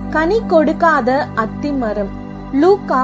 கனி கொடுக்காத அத்திமரம். லூக்கா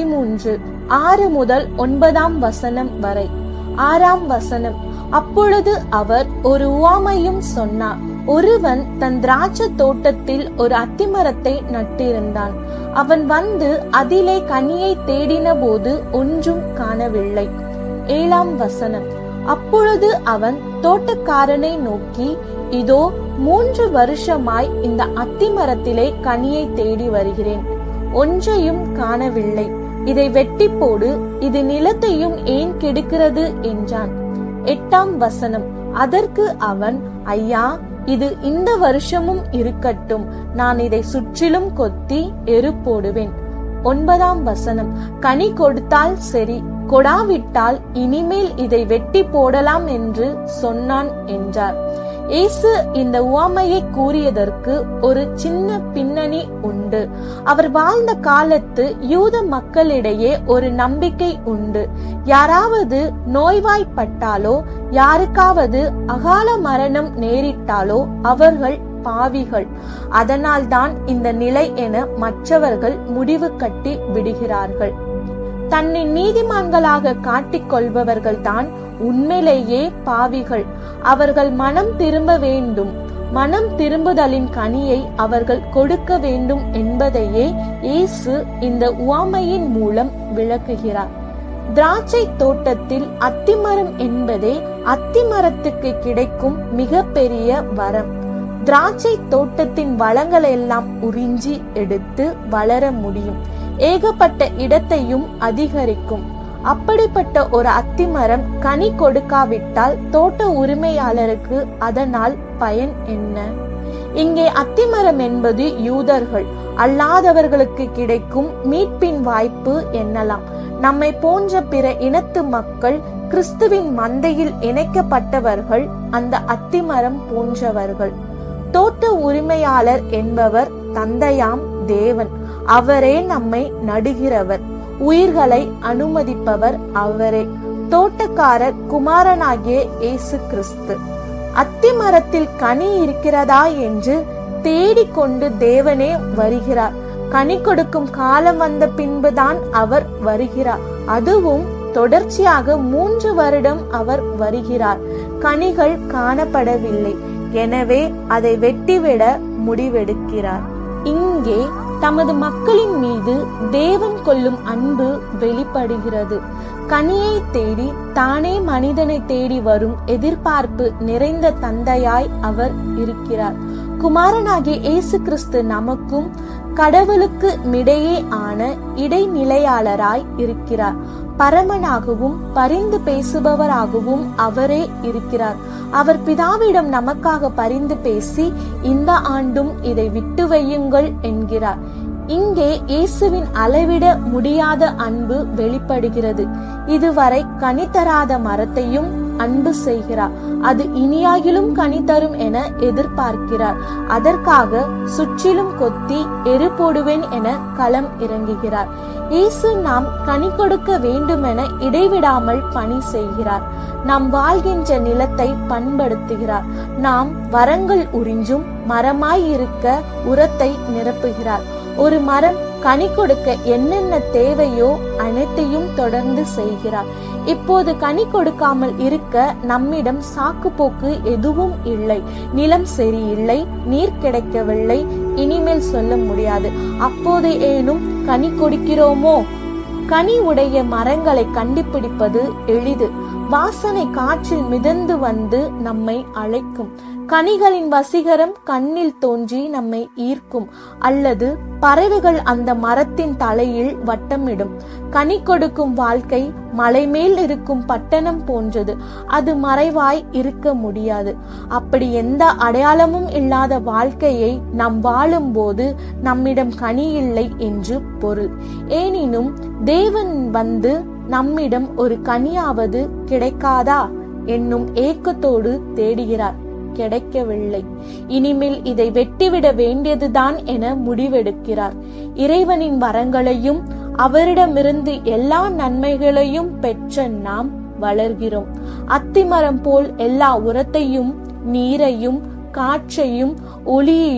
13:6-9 வரை. 6ஆம் வசனம். அப்பொழுது அவர் ஒரு உவமையும் சொன்னார். ஒருவன் தன் திராட்சை தோட்டத்தில் ஒரு அத்திமரத்தை நட்டிருந்தான். அவன் வந்து அதிலே கனியை தேடின போது ஒன்றும் காணவில்லை. 7ஆம் வசனம். அப்பொழுது அவன் தோட்டக்காரனை நோக்கி, இதோ 3 வருஷமாய் இந்த அத்திமரத்திலே கனியை தேடி வருகிறேன், ஒன்றையும் காணவில்லை. இதை வெட்டி போடு, இது நிலத்தையும் ஏன் கெடுக்கிறது என்றான். 8ஆம் வசனம். அதற்கு அவன், ஐயா, இது இந்த வருஷமும் இருக்கட்டும், நான் இதை சுற்றிலும் கொத்தி எரு போடுவேன். 9ஆம் வசனம். கனி கொடுத்தால் சரி, கொடாவிட்டால் இனிமேல் இதை வெட்டி போடலாம் என்று சொன்னான் என்றார். இயேசு இந்த உவமையை கூறியதற்கு ஒரு சின்ன பின்னணி உண்டு. அவர் வாழ்ந்த காலத்து யூத மக்களிடையே ஒரு நம்பிக்கை உண்டு. யாராவது நோய்வாய்ப்பட்டாலோ யாருக்காவது அகால மரணம் நேரிட்டாலோ அவர்கள் பாவிகள், அதனால்தான் இந்த நிலை என மற்றவர்கள் முடிவு கட்டி விடுகிறார்கள். தன்னை நீதிமான்களாக காட்டிக் கொள்பவர்கள் தான் உண்மையிலேயே பாவிகள். அவர்கள் மனம் திரும்ப வேண்டும், மனம் திரும்புதலின் கனியை அவர்கள் கொடுக்க வேண்டும் என்பதையே இயேசு இந்த உவமையின் மூலம் விளக்குகிறார். திராட்சை தோட்டத்தில் அத்திமரம் என்பதே அத்திமரத்துக்கு கிடைக்கும் மிக பெரிய வரம். திராட்சை தோட்டத்தின் வளங்களை எல்லாம் உறிஞ்சி எடுத்து வளர முடியும், ஏகப்பட்ட இடத்தையும் அதிகரிக்கும். அப்படிப்பட்ட ஒரு அத்திமரம் கனி கொடுக்காவிட்டால் தோட்ட உரிமையாளருக்கு அதனால் பயன் என்ன? இங்கே அத்திமரம் என்பது யூதர்கள் அல்லாதவர்களுக்கு கிடைக்கும் மீட்பின் வாய்ப்பு என்னலாம். நம்மை போன்ற பிற இனத்து மக்கள் கிறிஸ்துவின் மந்தையில் இணைக்கப்பட்டவர்கள் அந்த அத்திமரம் போன்றவர்கள். தோட்ட உரிமையாளர் என்பவர் தந்தையாம் தேவன். அவரே நம்மை நடுகிறவர், உயிர்களை அனுமதிப்பவர் அவரே. தோட்டக்காரர் குமாரனாகிய இயேசு கிறிஸ்து. அத்திமரத்தில் கனி இருக்கிறதா என்று தேடிக்கொண்டு தேவனே வருகிறார். கனி கொடுக்கும் காலம் வந்த பின்புதான் அவர் வருகிறார். அதுவும் தொடர்ச்சியாக 3 வருடம் அவர் வருகிறார். கனிகள் காணப்படவில்லை. எனவே அதை வெட்டிவிட முடிவெடுக்கிறார். இங்கே தமது மக்களின் மீது தேவன் கொள்ளும் அன்பு வெளிப்படுகிறது. கனியை தேடி தானே மனிதனை தேடி வரும் எதிர்பார்ப்பு நிறைந்த தந்தையாய் அவர் இருக்கிறார். குமாரனாகிய இயேசு கிறிஸ்து நமக்கும் கடவுளுக்கு இடையே ஆன இடைநிலையாளராய் இருக்கிறார். பரமனாகவும் பரிந்து பேசுபவராகவும் அவரே இருக்கிறார். அவர் பிதாவிடம் நமக்காக பரிந்து பேசி இந்த ஆண்டும் இதை விட்டு வையுங்கள் என்கிறார். இங்கே இயேசுவின் அளவிட முடியாத அன்பு வெளிப்படுகிறது. இதுவரை கனி தராத மரத்தையும் அன்பு செய்கிறார். அது இனியாகிலும் கனி தரும் என எதிர்பார்க்கிறார். அதற்காக சுற்றிலும் கொத்தி எரு போடுவேன் என களம் இறங்குகிறார். இயேசு நாம் கனி கொடுக்க வேண்டுமென இடைவிடாமல் பணி செய்கிறார். நாம் வாழ்கின்ற நிலத்தை பண்படுத்துகிறார். நாம் வரங்கள் உறிஞ்சும் மரமாய் இருக்க உரத்தை நிரப்புகிறார். ஒரு மரம் கனி கொடுக்க என்னென்ன தேவையோ அனைத்தையும் தொடர்ந்து செய்கிறார். இப்போது கனி கொடுக்காமல் இருக்க நம்மிடம் சாக்கு போக்கு எதுவும் இல்லை. நிலம் சரியில்லை, நீர் கிடைக்கவில்லை, இனிமேல் சொல்ல முடியாது. அப்போது ஏனும் கனி கொடுக்கிறோமோ? கனி உடைய மரங்களை கண்டுபிடிப்பது எளிது. வாசனை காற்றில் மிதந்து வந்து நம்மை அழைக்கும். கனிகளின் வசீகரம் கண்ணில் தோன்றி நம்மை ஈர்க்கும். அல்லது பறவைகள் அந்த மரத்தின் தலையில் வட்டமிடும். கனி கொடுக்கும் வாழ்க்கை மலை மேல் இருக்கும் பட்டணம் போன்றது. அது மறைவாய் இருக்க முடியாது. அப்படி எந்த அடையாளமும் இல்லாத வாழ்க்கையை நாம் வாழும் போது நம்மிடம் கனி இல்லை என்று பொருள். எனினும் தேவன் வந்து நம்மிடம் ஒரு கனியாவது கிடைக்காதா என்னும் ஏக்கத்தோடு தேடுகிறார். கிடைக்கவில்லை. இனிமேல் இதை வெட்டிவிட வேண்டியதுதான் என முடிவெடுக்கிறார். இறைவனின் வரங்களையும் அவரிடமிருந்து எல்லா நன்மைகளையும் பெற்ற நாம் வளர்கிறோம். அத்திமரம் போல் எல்லா உரத்தையும் நீரையும் காற்றையும் ஒளியையும்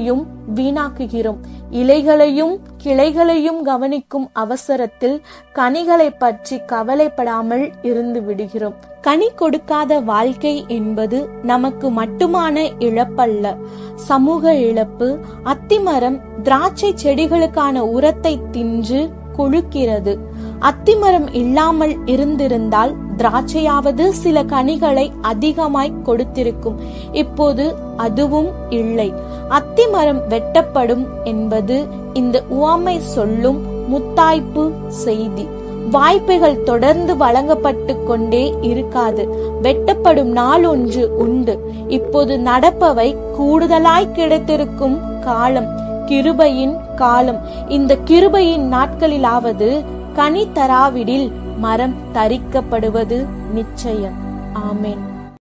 வீணாக்குகிறோம். இலைகளையும் கிளைகளையும் கவனிக்கும் அவசரத்தில் கனிகளை பற்றி கவலைப்படாமல் இருந்து விடுகிறோம். கனி கொடுக்காத வாழ்க்கை என்பது நமக்கு மட்டுமான இழப்பல்ல, சமூக இழப்பு. அத்திமரம் திராட்சை செடிகளுக்கான உரத்தை தின்று கொழுக்கிறது. அத்திமரம் இல்லாமல் இருந்திருந்தால் திராட்சையாவது சில கனிகளை அதிகமாய் கொடுத்திருக்கும். இப்போது அதுவும் இல்லை. அத்திமரம் வெட்டப்படும் என்பது இந்த உவமை சொல்லும் முத்தாய்ப்பு செய்தி. வாய்ப்புகள் தொடர்ந்து வழங்கப்பட்டு கொண்டே இருக்காது. வெட்டப்படும் நாள் ஒன்று உண்டு. இப்போது நடப்பவை கூடுதலாய் கிடைத்திருக்கும் காலம் கிருபையின் காலம். இந்த கிருபையின் நாட்களிலாவது கனி தராவிடில் மரம் தரிக்கப்படுவது நிச்சயம். ஆமென்.